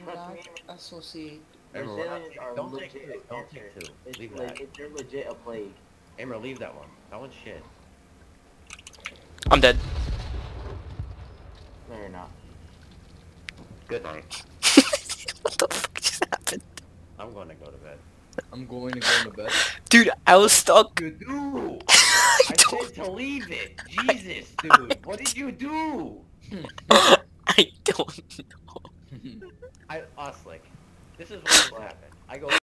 not associate. Brazilians are Don't take legit two. a Don't cancer. take two. It's Leave like that. they're legit a plague. Amber, leave that one. That one's shit. I'm dead. No, you're not. Good night. What the fuck just happened? I'm going to go to bed. I'm going to go to bed. Dude, I was stuck. You do! I I don't, said to leave it! Jesus, dude! What did you do? I don't know. Slick. This is what just happened. I go